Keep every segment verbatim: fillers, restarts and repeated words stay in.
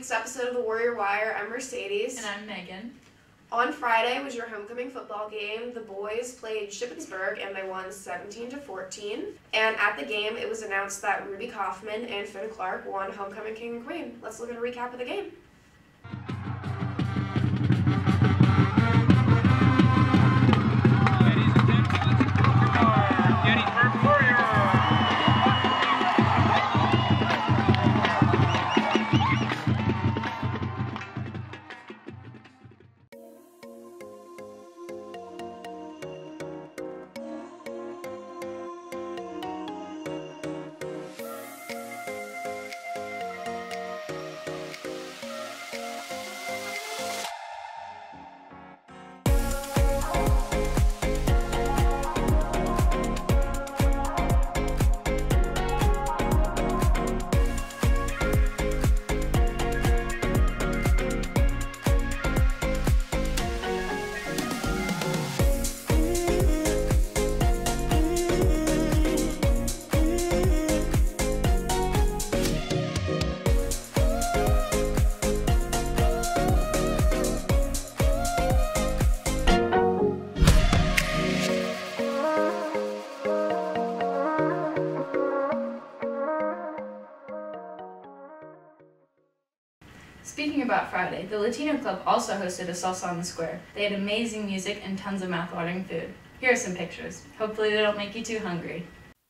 week's episode of the Warrior W I R E. I'm Mercedes. And I'm Megan. On Friday was your homecoming football game. The boys played Shippensburg and they won seventeen to fourteen. And at the game, it was announced that Ruby Kaufman and Finn Clark won Homecoming King and Queen. Let's look at a recap of the game. Speaking about Friday, the Latino Club also hosted a Salsa on the Square. They had amazing music and tons of mouth-watering food. Here are some pictures. Hopefully they don't make you too hungry.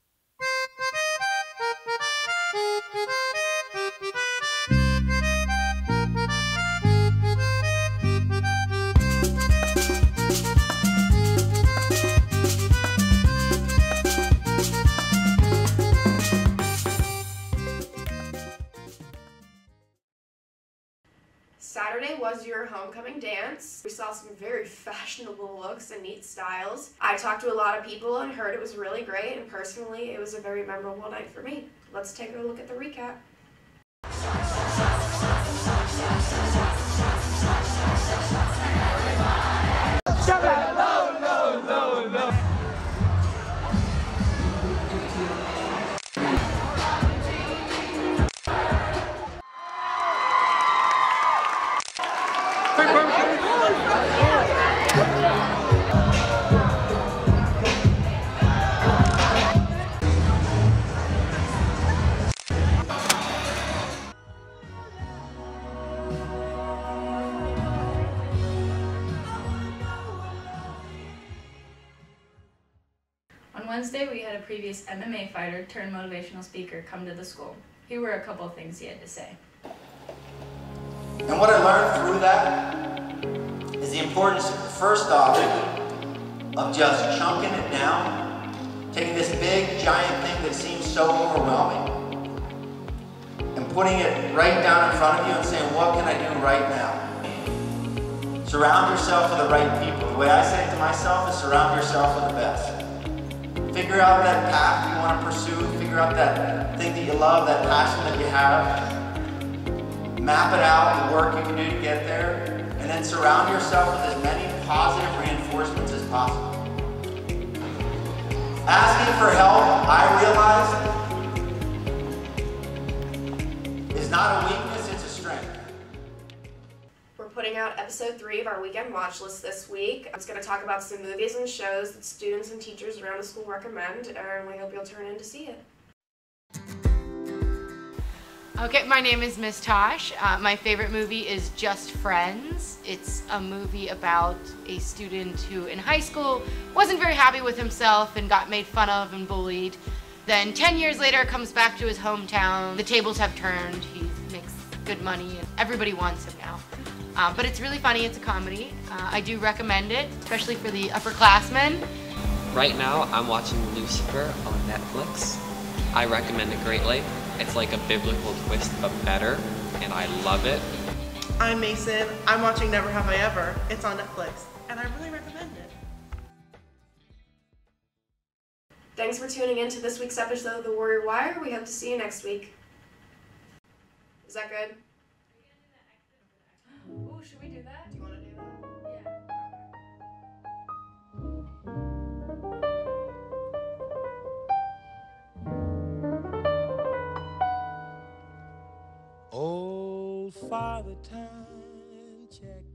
Saturday was your homecoming dance. We saw some very fashionable looks and neat styles. I talked to a lot of people and heard it was really great, and personally it was a very memorable night for me. Let's take a look at the recap. On Wednesday, we had a previous M M A fighter turned motivational speaker come to the school. Here were a couple of things he had to say. And what I learned through that is the importance, first off, of just chunking it down, taking this big, giant thing that seems so overwhelming, and putting it right down in front of you and saying, what can I do right now? Surround yourself with the right people. The way I say it to myself is surround yourself with the best. Figure out that path you want to pursue, figure out that thing that you love, that passion that you have. Map it out, the work you can do to get there, and then surround yourself with as many positive reinforcements as possible. Asking for help, I realize, is not a weakness, it's a strength. We're putting out episode three of our Weekend Watchlist this week. It's going to talk about some movies and shows that students and teachers around the school recommend, and we hope you'll turn in to see it. Okay, my name is Miss Tosh. Uh, my favorite movie is Just Friends. It's a movie about a student who in high school wasn't very happy with himself and got made fun of and bullied. Then ten years later comes back to his hometown. The tables have turned. He makes good money and everybody wants him now. Uh, but it's really funny. It's a comedy. Uh, I do recommend it, especially for the upperclassmen. Right now, I'm watching Lucifer on Netflix. I recommend it greatly. It's like a biblical twist, but better, and I love it. I'm Mason. I'm watching Never Have I Ever. It's on Netflix, and I really recommend it. Thanks for tuning in to this week's episode of the Warrior W I R E. We hope to see you next week. Is that good? Ooh, should we do that? Do you want to do that? Yeah. Oh, Father Time check